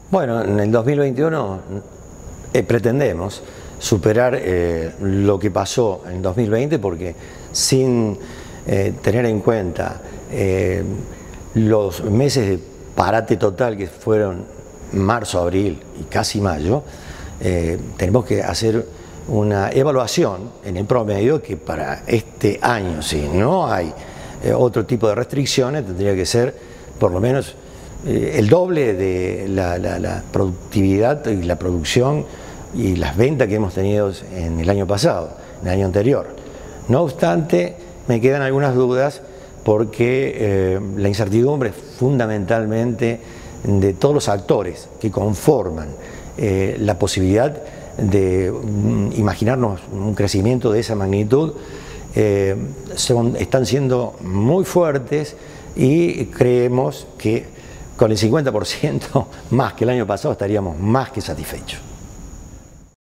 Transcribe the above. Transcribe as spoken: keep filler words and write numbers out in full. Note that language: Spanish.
Bueno, en el dos mil veintiuno eh, pretendemos superar eh, lo que pasó en dos mil veinte, porque sin eh, tener en cuenta eh, los meses de parate total que fueron marzo, abril y casi mayo, eh, tenemos que hacer una evaluación en el promedio que para este año, si no hay eh, otro tipo de restricciones, tendría que ser por lo menos eh, el doble de la, la, la productividad y la producción y las ventas que hemos tenido en el año pasado, en el año anterior. No obstante, me quedan algunas dudas porque eh, la incertidumbre fundamentalmente de todos los actores que conforman eh, la posibilidad de mm, imaginarnos un crecimiento de esa magnitud eh, son, están siendo muy fuertes, y creemos que con el cincuenta por ciento más que el año pasado estaríamos más que satisfechos.